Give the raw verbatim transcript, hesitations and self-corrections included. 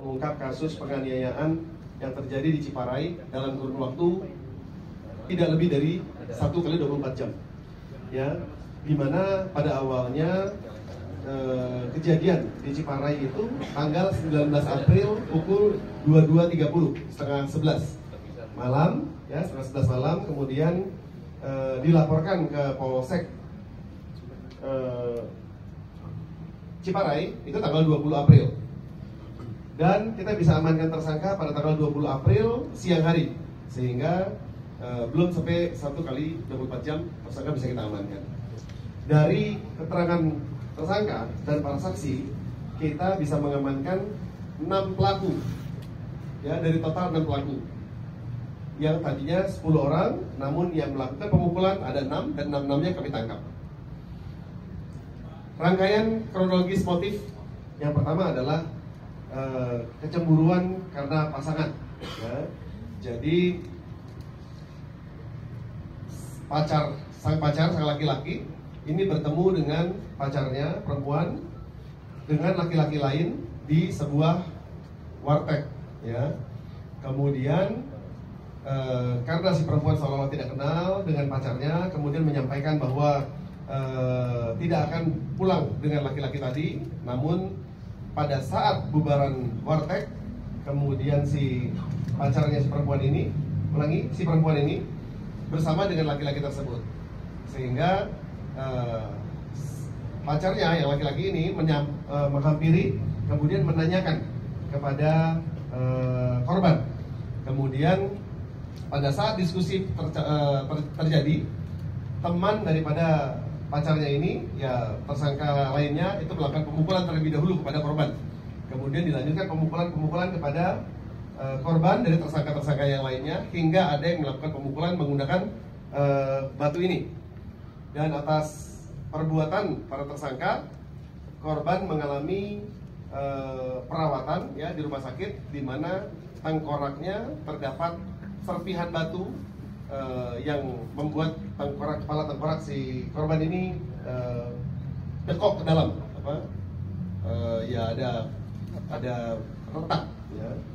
mengungkap kasus penganiayaan yang terjadi di Ciparai dalam kurun waktu tidak lebih dari satu kali dua puluh empat jam. Ya, dimana pada awalnya eh, kejadian di Ciparai itu tanggal sembilan belas April pukul dua puluh dua tiga puluh, setengah sebelas malam, ya setengah sebelas malam, kemudian eh, dilaporkan ke Polsek eh, Ciparai itu tanggal dua puluh April. Dan kita bisa amankan tersangka pada tanggal dua puluh April siang hari, sehingga uh, belum sampai satu kali dua puluh empat jam tersangka bisa kita amankan. Dari keterangan tersangka dan para saksi, kita bisa mengamankan enam pelaku, ya, dari total enam pelaku. Yang tadinya sepuluh orang, namun yang melakukan pemukulan ada enam, dan enam-enamnya kami tangkap. Rangkaian kronologis motif yang pertama adalah Uh, kecemburuan karena pasangan, ya. Jadi pacar sang pacar sang laki-laki ini bertemu dengan pacarnya perempuan dengan laki-laki lain di sebuah warteg, ya. Kemudian uh, karena si perempuan seolah-olah tidak kenal dengan pacarnya, kemudian menyampaikan bahwa uh, tidak akan pulang dengan laki-laki tadi, namun pada saat bubaran warteg, kemudian si pacarnya si perempuan ini, ulangi, si perempuan ini bersama dengan laki-laki tersebut, sehingga uh, pacarnya yang laki-laki ini menyam, uh, menghampiri, kemudian menanyakan kepada uh, korban. Kemudian pada saat diskusi ter, uh, ter, terjadi, teman daripada pacarnya ini, ya tersangka lainnya itu melakukan pemukulan terlebih dahulu kepada korban. Kemudian dilanjutkan pemukulan-pemukulan kepada uh, korban dari tersangka-tersangka yang lainnya, hingga ada yang melakukan pemukulan menggunakan uh, batu ini. Dan atas perbuatan para tersangka, korban mengalami uh, perawatan, ya, di rumah sakit, di mana tengkoraknya terdapat serpihan batu Uh, yang membuat tengkorak, kepala tengkorak si korban ini uh, dekok ke dalam, apa? Uh, ya ada ada retak, ya.